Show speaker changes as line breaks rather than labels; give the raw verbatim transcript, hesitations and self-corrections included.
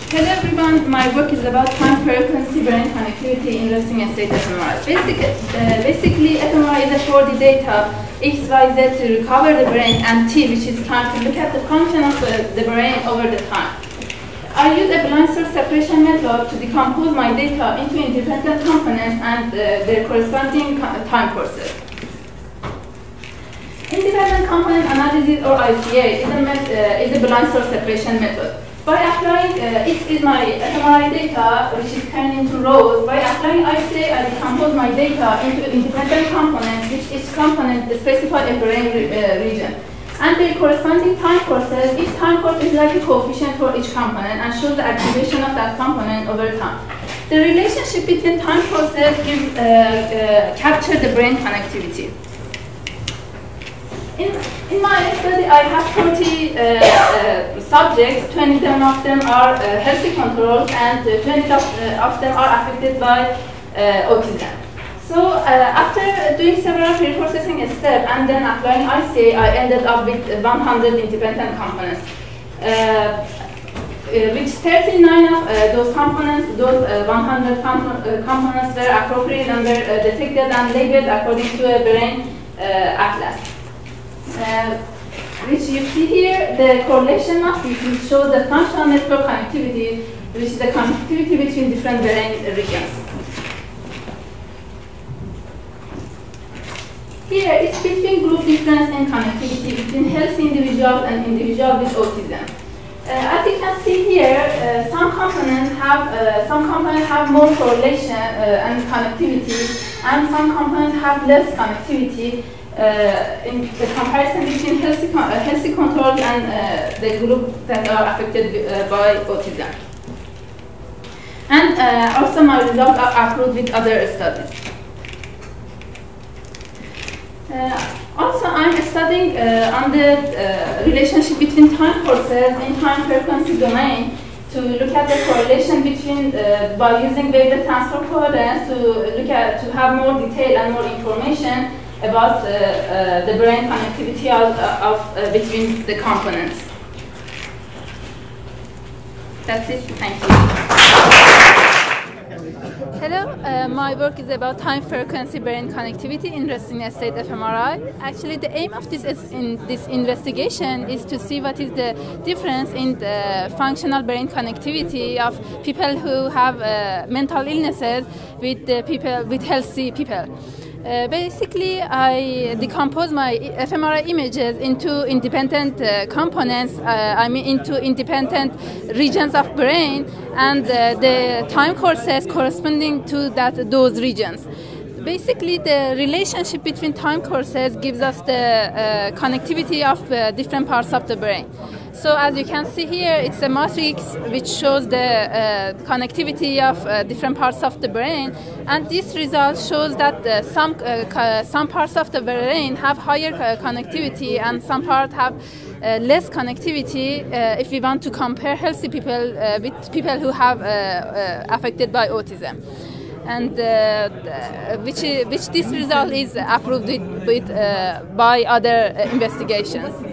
Hello everyone, my work is about time frequency brain connectivity in resting state F M R I. Basic, uh, basically, F M R I is a four D data, X, Y, Z to recover the brain, and T, which is time to look at the function of the, the brain over the time. I use a blind source separation method to decompose my data into independent components and uh, their corresponding time courses. Independent component analysis, or I C A, is a, met, uh, is a blind source separation method. By applying, uh, X is my F M R I data, which is turned into rows. By applying I C A, I decompose my data into independent components, which each component specifies a brain re uh, region. And their corresponding time courses, each time course is like a coefficient for each component and shows the activation of that component over time. The relationship between time courses give, uh, uh, capture the brain connectivity. In, in my study, I have forty uh, uh, subjects. twenty of them are uh, healthy controls, and uh, twenty of, uh, of them are affected by uh, autism. So uh, after doing several pre-processing steps and then applying I C A, I ended up with one hundred independent components. Uh, uh, with thirty-nine of uh, those components, those uh, one hundred com uh, components were appropriate and were uh, detected and labeled according to a brain uh, atlas. Uh, which you see here, the correlation matrix which shows the functional network connectivity, which is the connectivity between different brain regions. Here is between group difference in connectivity between healthy individuals and individuals with autism. Uh, as you can see here, uh, some components have uh, some components have more correlation uh, and connectivity, and some components have less connectivity. Uh, in the comparison between healthy, con uh, healthy controls and uh, the group that are affected uh, by autism. And uh, also my results are approved with other studies. Uh, also, I'm studying uh, on the uh, relationship between time courses in time frequency domain to look at the correlation between, uh, by using wavelet transfer coherence to look at, to have more detail and more information about uh, uh, the brain connectivity of, of uh, between the components. That's it. Thank you.
Hello, uh, my work is about time frequency brain connectivity in resting state F M R I. Actually, the aim of this is in this investigation is to see what is the difference in the functional brain connectivity of people who have uh, mental illnesses with the people with healthy people. Uh, basically, I decompose my F M R I images into independent uh, components, uh, I mean into independent regions of brain, and uh, the time courses corresponding to that those regions. Basically, the relationship between time courses gives us the uh, connectivity of uh, different parts of the brain. So as you can see here, it's a matrix which shows the uh, connectivity of uh, different parts of the brain, and this result shows that uh, some uh, some parts of the brain have higher uh, connectivity and some parts have uh, less connectivity uh, if we want to compare healthy people uh, with people who have uh, uh, affected by autism. And uh, which, which this result is approved with, with, uh, by other uh, investigations.